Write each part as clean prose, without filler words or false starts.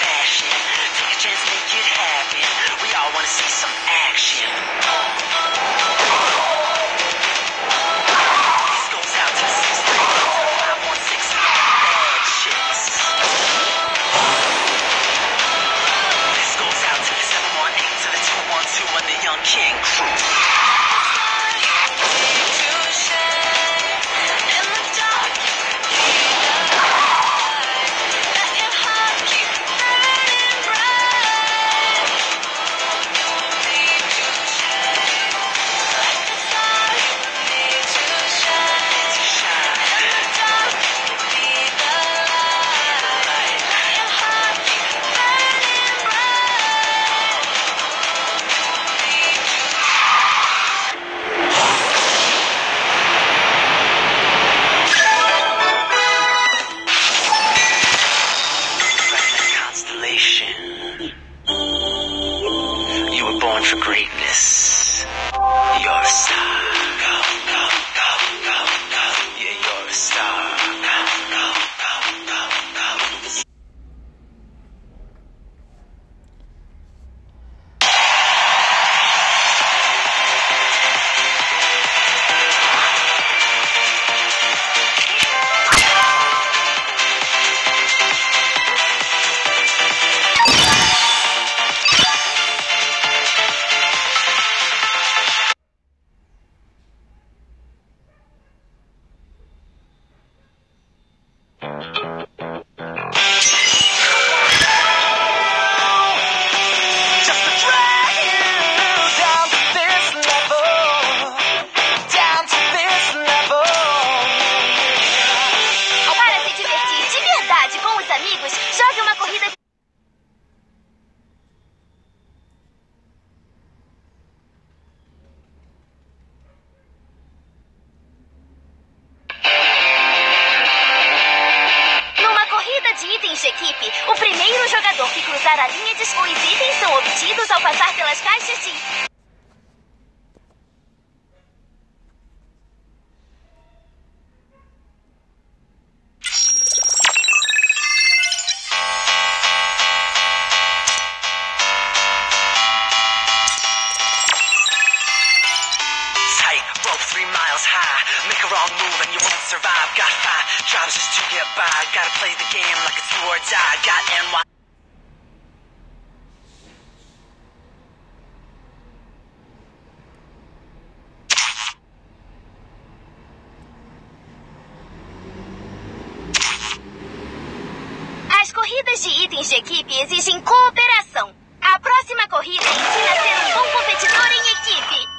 passion. Take a chance, make it happen. We all wanna see some action. This goes out to the 632 to the 516 bad chicks. This goes out to the 718 to the 212 and the Young King crew. For greatness, you're a star. Go, go, go, go, go. Yeah, you're a star. Go, go, go, go, go. Equipe, o primeiro jogador que cruzar a linha de... Os itens são obtidos ao passar pelas caixas de... Make a wrong move and you won't survive. Got 5 jobs just to get by. Gotta play the game like it's do or die. Got NY. As corridas de itens de equipe exigem cooperação. A próxima corrida ensina a ser um bom competidor em equipe.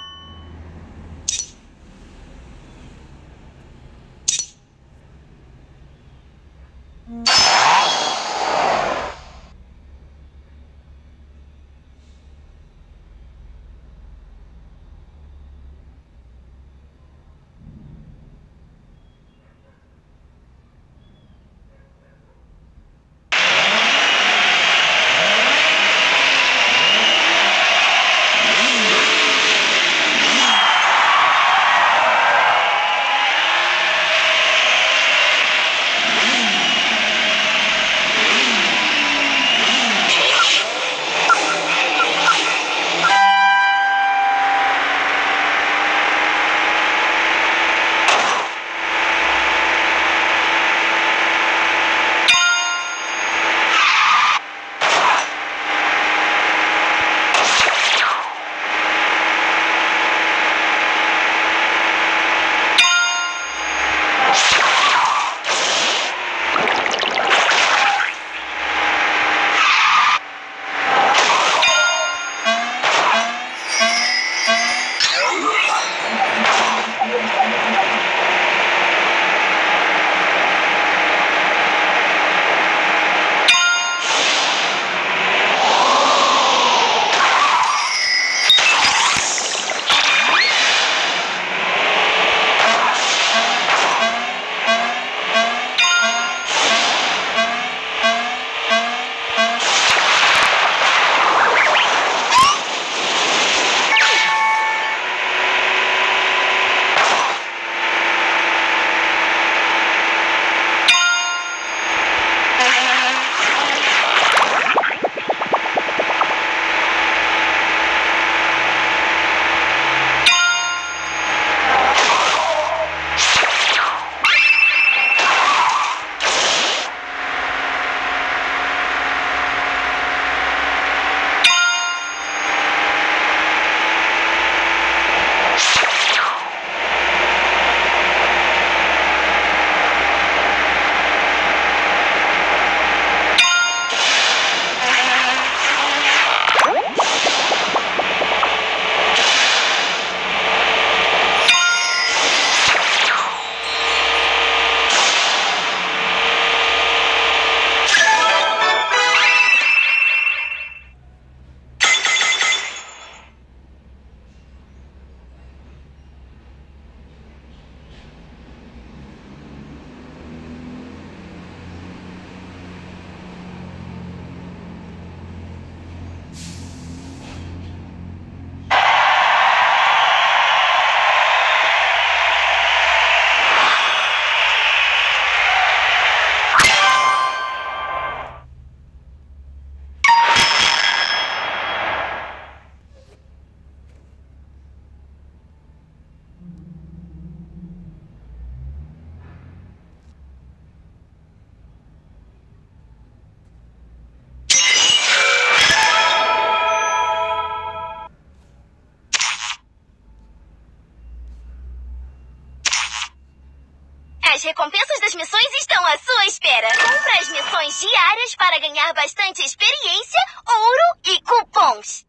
recompensas das missões estão à sua espera. Compre as missões diárias para ganhar bastante experiência, ouro e cupons.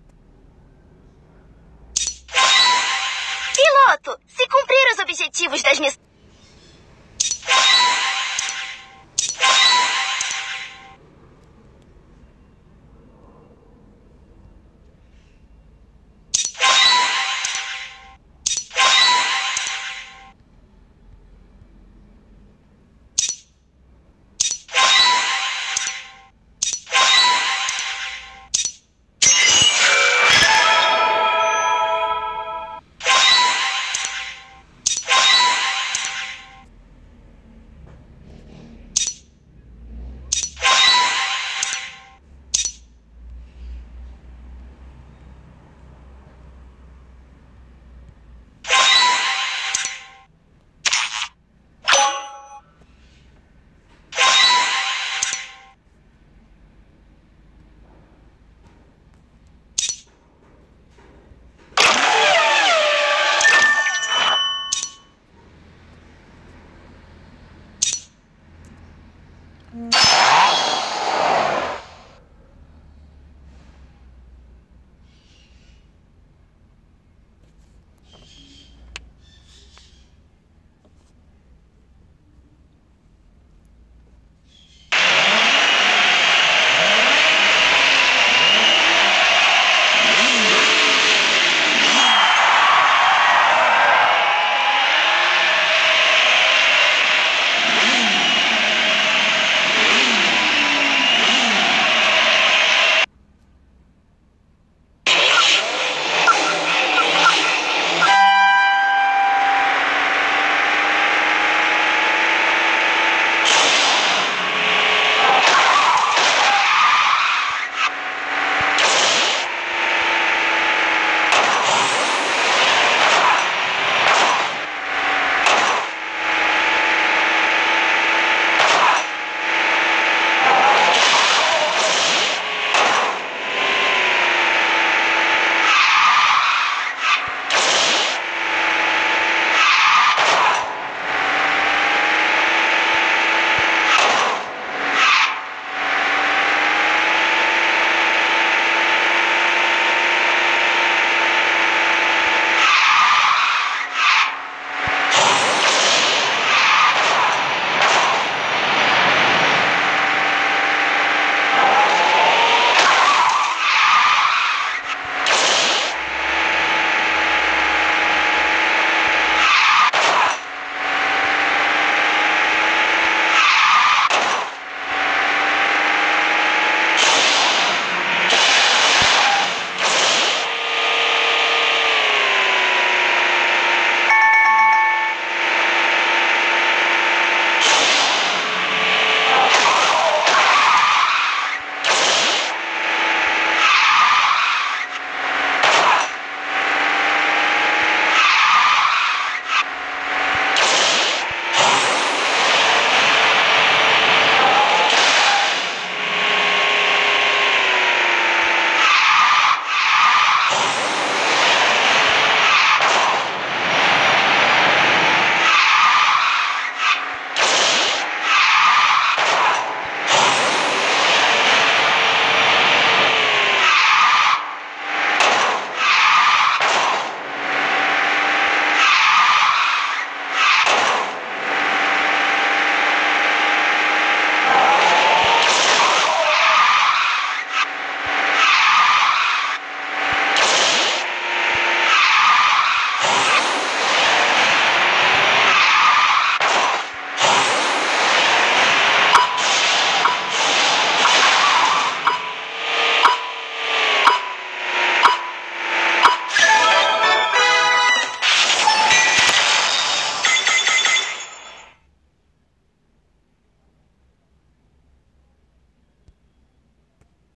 Piloto, se cumprir os objetivos das missões...